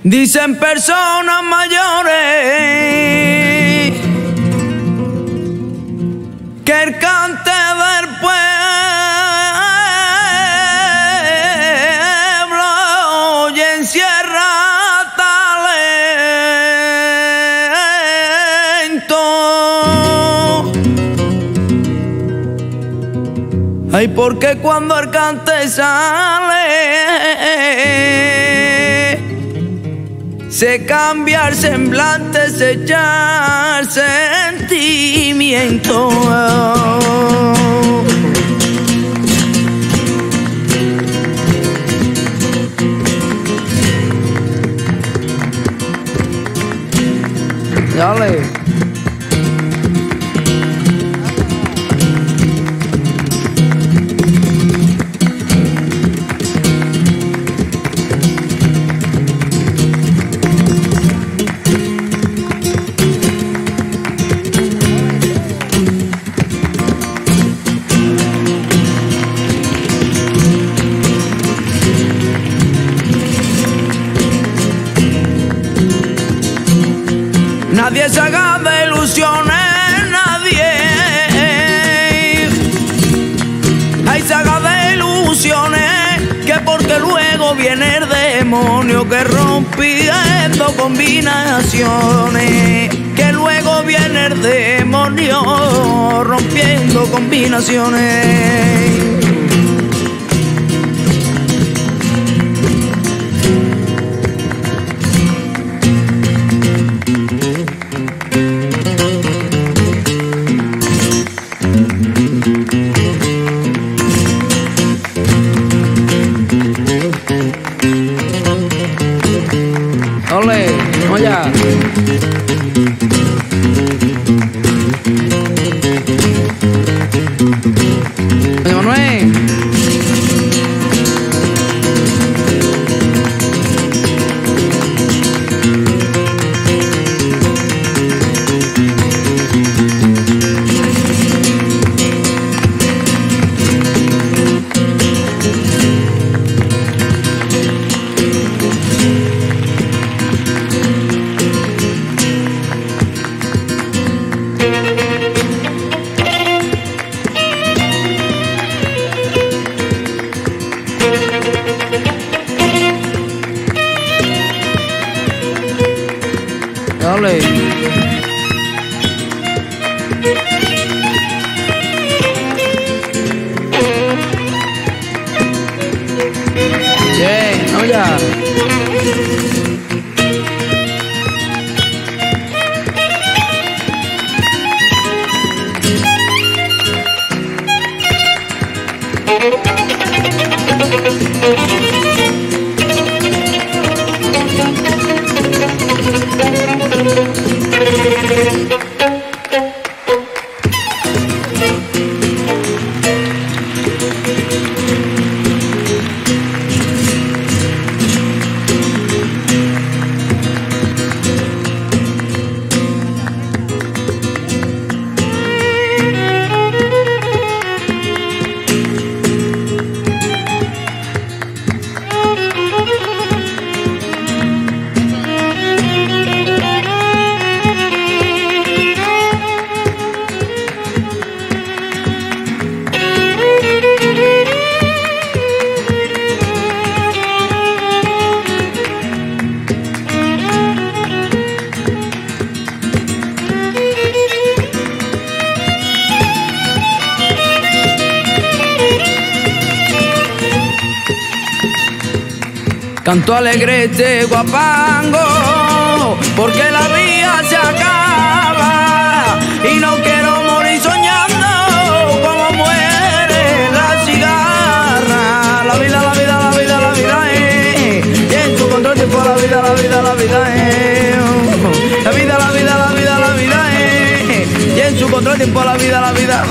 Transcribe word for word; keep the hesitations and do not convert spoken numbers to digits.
Dicen personas mayores que el cante del pueblo y encierra talento. Ay, porque cuando el cante sale se cambia el semblante, se echa el sentimiento. Dale. Nadie se haga de ilusiones, nadie. Ay, se haga de ilusiones, que porque luego viene el demonio que rompiendo combinaciones. Que luego viene el demonio rompiendo combinaciones. Ole, vamos allá. Oye, Manuel. Dale. Bien, vamos allá. Canto alegre este guapango, porque la vida se acaba y no quiero morir soñando como muere la cigarra. La vida, la vida, la vida, la vida, eh. Y en su control tiempo la vida, la vida, la vida, eh. La vida, la vida, la vida, la vida, eh. Y en su control tiempo la vida, la vida.